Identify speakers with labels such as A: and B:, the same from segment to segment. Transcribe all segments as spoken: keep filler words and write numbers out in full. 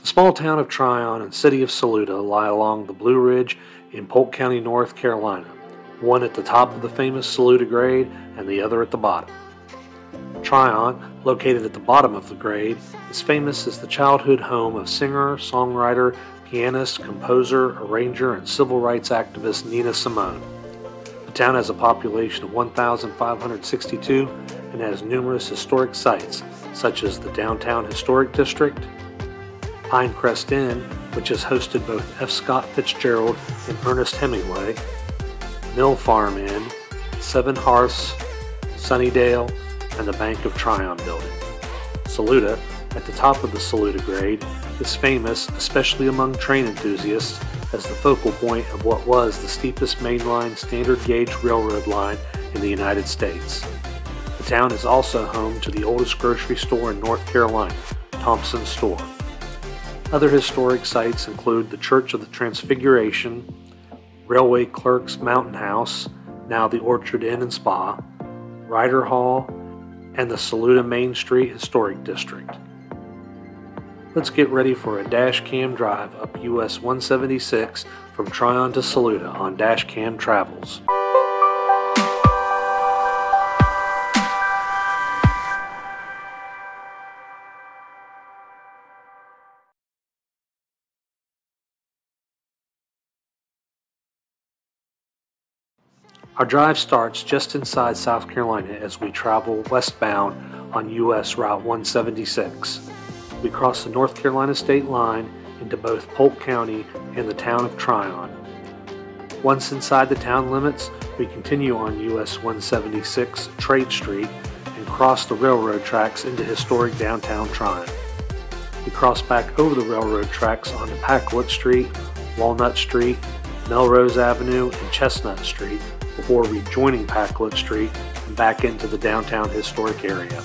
A: small town of Tryon and city of Saluda lie along the Blue Ridge in Polk County, North Carolina, one at the top of the famous Saluda Grade and the other at the bottom. Tryon, located at the bottom of the grade, is famous as the childhood home of singer, songwriter, pianist, composer, arranger, and civil rights activist Nina Simone. The town has a population of one thousand five hundred sixty-two and has numerous historic sites, such as the Downtown Historic District, Crest Inn, which has hosted both F. Scott Fitzgerald and Ernest Hemmingway, Mill Farm Inn, seven Hearths, Sunnydale, and the Bank of Tryon Building. Saluda, at the top of the Saluda Grade, is famous, especially among train enthusiasts, as the focal point of what was the steepest mainline standard gauge railroad line in the United States. The town is also home to the oldest grocery store in North Carolina, Thompson store. Other historic sites include the Church of the Transfiguration, Railway Clerk's Mountain House, now the Orchard Inn and Spa, Ryder Hall, and the Saluda Main Street Historic District. Let's get ready for a dash cam drive up U S one seventy-six from Tryon to Saluda on Dash Cam Travels. Our drive starts just inside South Carolina as we travel westbound on U S Route one seventy-six. We cross the North Carolina state line into both Polk County and the town of Tryon. Once inside the town limits, we continue on U S one seventy-six Trade Street and cross the railroad tracks into historic downtown Tryon. We cross back over the railroad tracks onto Packlet Street, Walnut Street, Melrose Avenue, and Chestnut Street, before rejoining Packlet Street and back into the downtown historic area.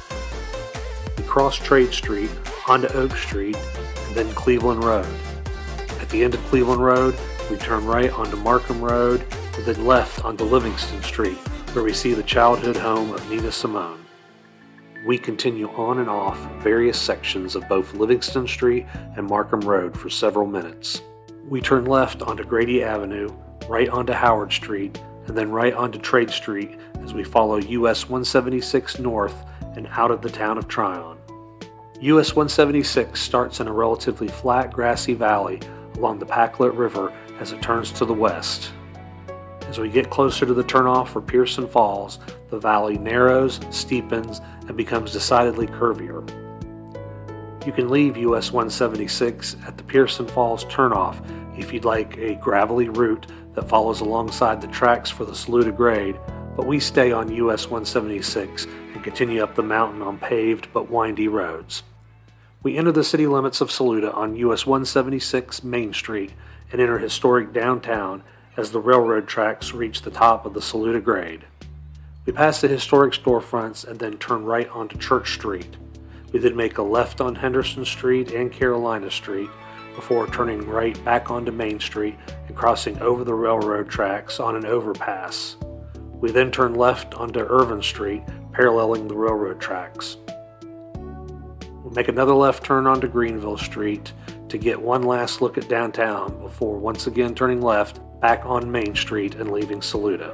A: We cross Trade Street onto Oak Street and then Cleveland Road. At the end of Cleveland Road, we turn right onto Markham Road and then left onto Livingston Street, where we see the childhood home of Nina Simone. We continue on and off various sections of both Livingston Street and Markham Road for several minutes. We turn left onto Grady Avenue, right onto Howard Street, and then right onto Trade Street as we follow U S one seventy-six north and out of the town of Tryon. U S one seventy-six starts in a relatively flat, grassy valley along the Packlet River as it turns to the west. As we get closer to the turnoff for Pearson Falls, the valley narrows, steepens, and becomes decidedly curvier. You can leave U S one seventy-six at the Pearson Falls turnoff if you'd like a gravelly route that follows alongside the tracks for the Saluda Grade, but we stay on U S one seventy-six and continue up the mountain on paved but windy roads. We enter the city limits of Saluda on U S one seventy-six Main Street and enter historic downtown as the railroad tracks reach the top of the Saluda Grade. We pass the historic storefronts and then turn right onto Church Street. We then make a left on Henderson Street and Carolina Street before turning right back onto Main Street and crossing over the railroad tracks on an overpass. We then turn left onto Irvin Street, paralleling the railroad tracks. We'll make another left turn onto Greenville Street to get one last look at downtown before once again turning left back on Main Street and leaving Saluda.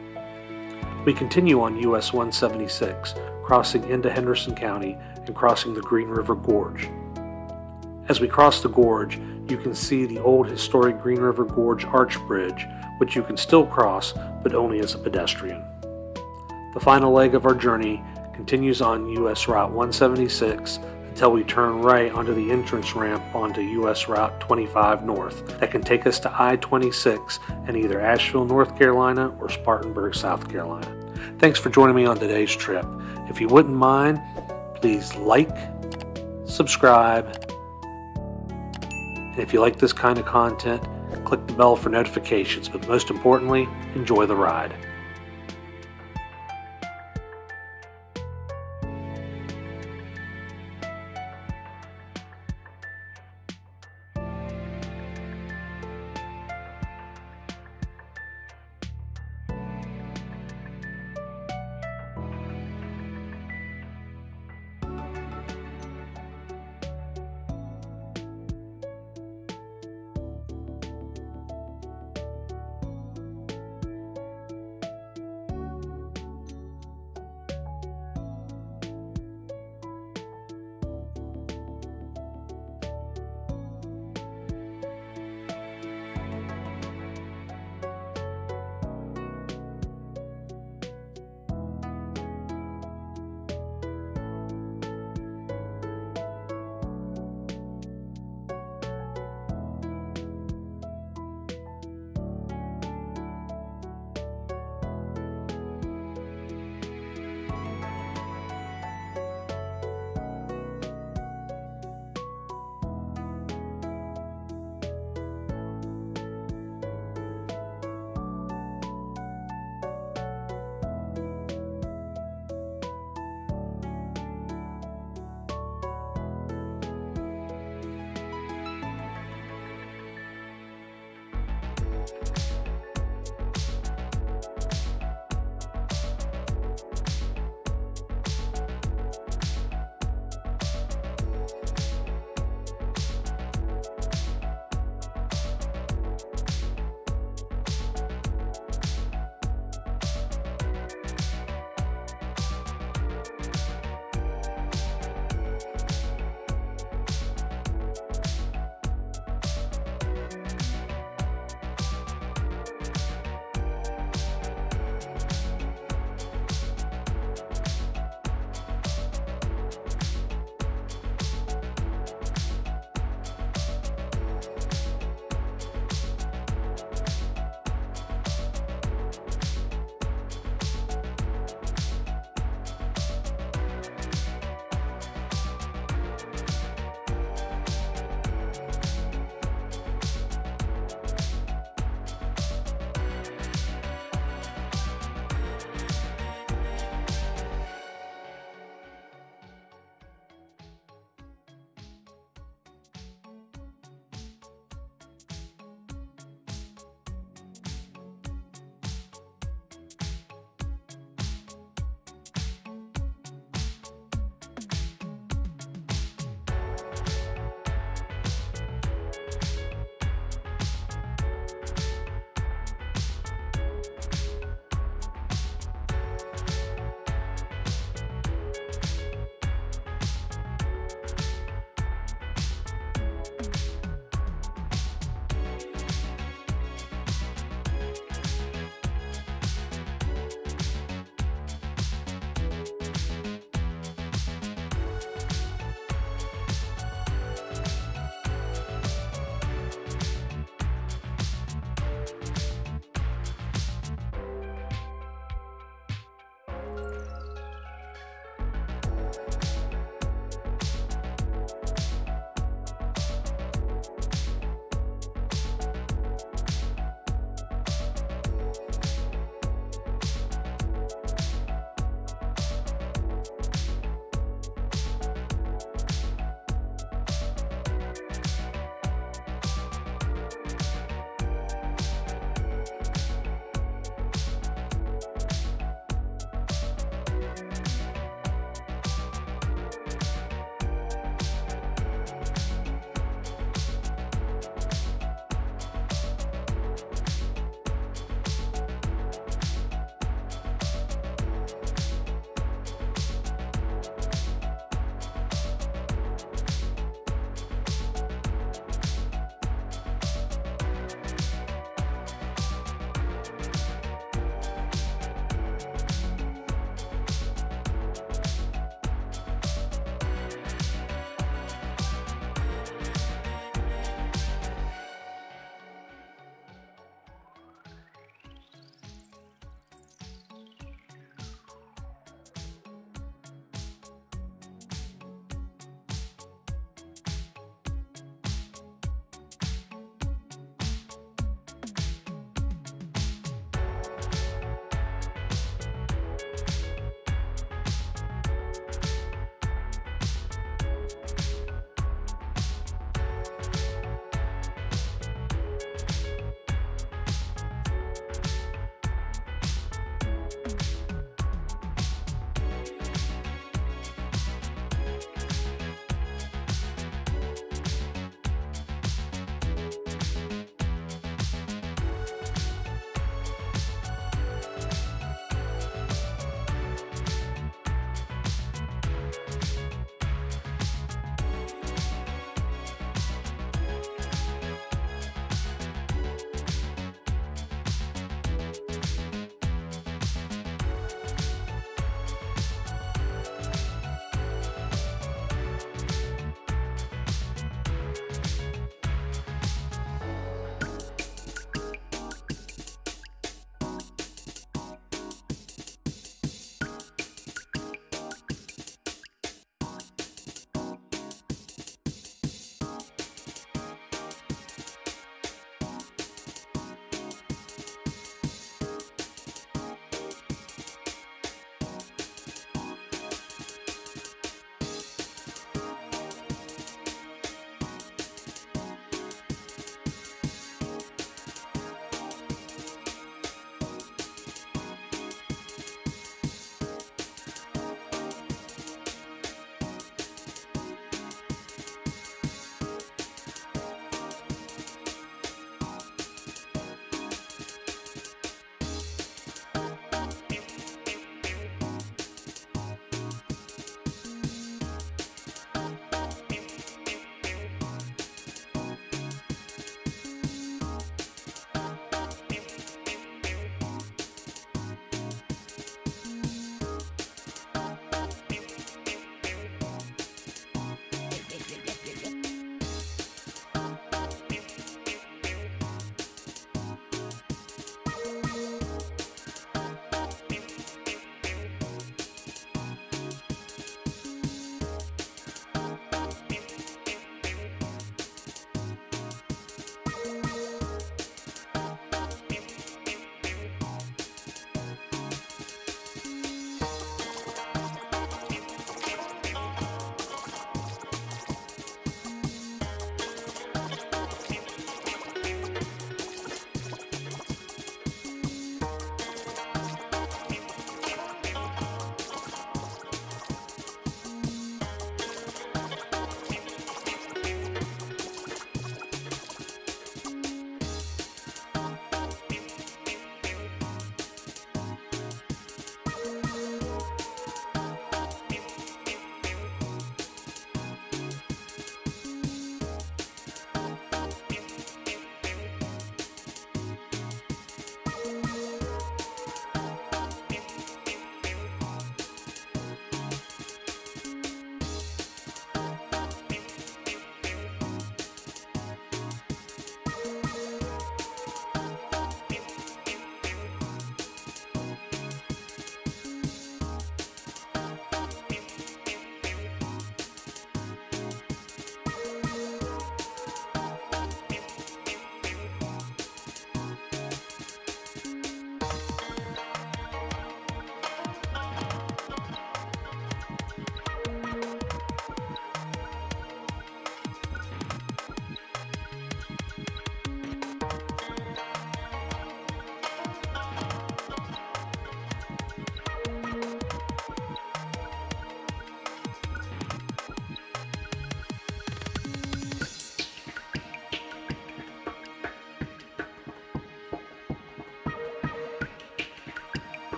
A: We continue on U S one seventy-six, crossing into Henderson County and crossing the Green River Gorge. As we cross the gorge, you can see the old historic Green River Gorge Arch Bridge, which you can still cross, but only as a pedestrian. The final leg of our journey continues on U S Route one seventy-six until we turn right onto the entrance ramp onto U S Route twenty-five North that can take us to I twenty-six in either Asheville, North Carolina or Spartanburg, South Carolina. Thanks for joining me on today's trip. If you wouldn't mind, please like, subscribe, and if you like this kind of content, click the bell for notifications, but most importantly, enjoy the ride.